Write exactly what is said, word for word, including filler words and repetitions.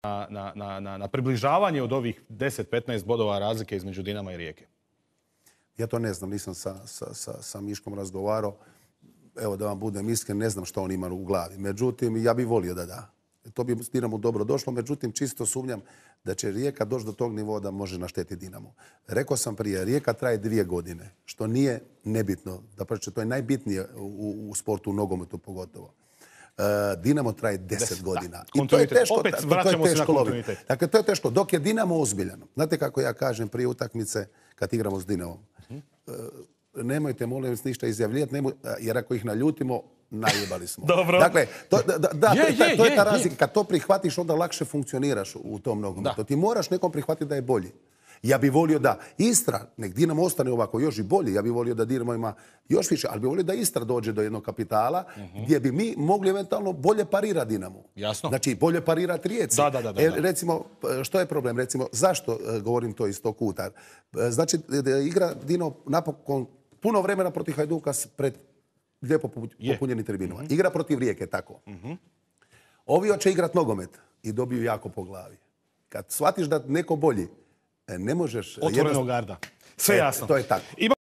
na, na, na, na približavanje od ovih deset petnaest bodova razlike između Dinama i Rijeke? Ja to ne znam, nisam sa, sa, sa, sa Miškom razgovarao. Evo da vam budem iskren, ne znam što on ima u glavi. Međutim, ja bih volio da da. To bi Dinamo dobro došlo, međutim, čisto sumnjam da će Rijeka doći do tog nivoa da može naštetiti Dinamo. Rekao sam prije, Rijeka traje dvije godine, što nije nebitno. Dapače, to je najbitnije u, u sportu, u nogometu pogotovo. Uh, Dinamo traje deset godina. I to je teško. Opet vraćamo se na kontinuitet. Dakle, to je teško. Dok je Dinamo ozbiljan. Znate kako ja kažem prije utakmice kad igramo s Dinamom? Uh, nemojte, molim vas, ništa izjavljivati, nemoj, jer ako ih naljutimo, najebali smo. Dobro. Dakle, to, da, da, je, to, je, je, to je ta je, razlika. je. Kad to prihvatiš, onda lakše funkcioniraš u tom nogometu. Ti moraš nekom prihvatiti da je bolji. Ja bih volio da Istra, nek Dinamo ostane ovako još i bolji, ja bih volio da Dinamo ima još više, ali bih volio da Istra dođe do jednog kapitala uh-huh. gdje bi mi mogli eventualno bolje parirati Dinamo. Jasno. Znači, bolje parirati Rijeci. Da, da, da, da. E, recimo, što je problem? Recimo, zašto govorim to iz tog kuta? Znači, igra Dinamo napokon puno vremena protiv Hajduka pred lijepo popunjeni tribinama. Uh-huh. Igra protiv Rijeke, tako. Uh-huh. Ovi hoće igrati nogomet i dobiju jako po glavi. Kad shvatiš da neko bolji, ne možeš... Otvorenog garda. Sve jasno. To je tako.